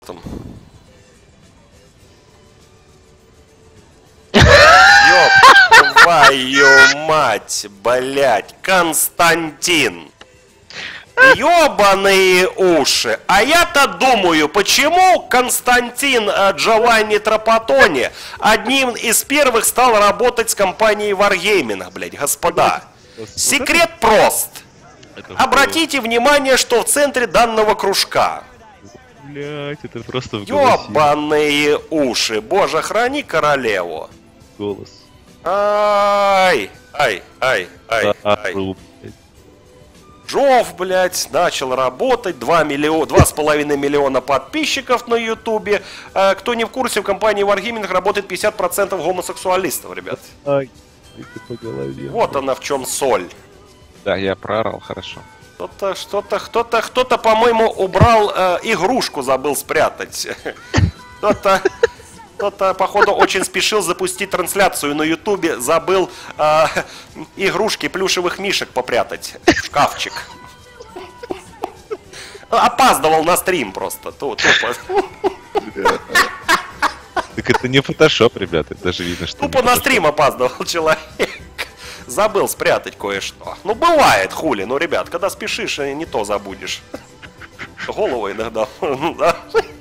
там. Ёб твою мать, блять, Константин. Ёбаные уши. А я-то думаю, почему Константин Джованни Трапатони одним из первых стал работать с компанией Wargaming, блядь, господа. Секрет прост. Обратите внимание, что в центре данного кружка. Блять, это просто в Ёбаные уши. Боже, храни королеву. Голос. Ай, ай, ай, ай, ай. Джов, блядь, начал работать, 2,5 миллиона подписчиков на ютубе. Кто не в курсе, в компании Wargaming работает 50% гомосексуалистов, ребят. Ай, ты по голове. Вот она в чем соль. Да, я проорал, хорошо. Кто-то, по-моему, убрал игрушку, забыл спрятать. Кто-то, походу, очень спешил запустить трансляцию на ютубе, забыл игрушки плюшевых мишек попрятать в шкафчик. Опаздывал на стрим просто. Тупо. Так это не фотошоп, ребята, даже видно, что... Тупо на стрим опаздывал человек. Забыл спрятать кое-что. Ну, бывает, хули. Ну, ребят, когда спешишь, не то забудешь. Голову иногда.